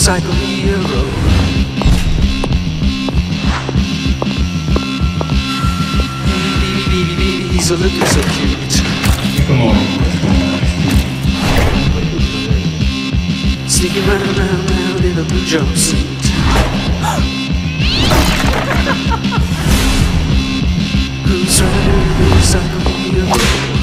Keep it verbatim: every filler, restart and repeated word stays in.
motorcycle hero. Baby, baby, baby, he's a looking so cute. Come on. Sneaking round, round, round in a blue jumpsuit. Who's riding a motorcycle hero?